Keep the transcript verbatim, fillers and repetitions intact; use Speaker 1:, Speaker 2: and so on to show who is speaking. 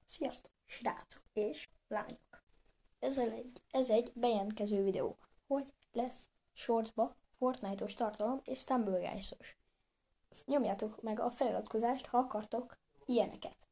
Speaker 1: Sziasztok, srácok és lányok! Ez egy, ez egy bejelentkező videó, hogy lesz shortsba Fortnite-os tartalom és Stumble Guys-os. Nyomjátok meg a feliratkozást, ha akartok ilyeneket.